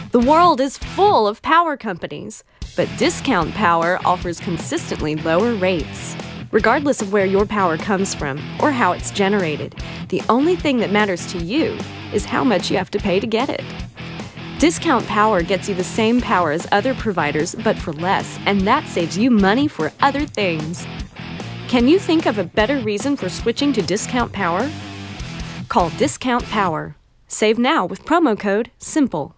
The world is full of power companies, but Discount Power offers consistently lower rates. Regardless of where your power comes from or how it's generated, the only thing that matters to you is how much you have to pay to get it. Discount Power gets you the same power as other providers, but for less, and that saves you money for other things. Can you think of a better reason for switching to Discount Power? Call Discount Power. Save now with promo code SIMPLE.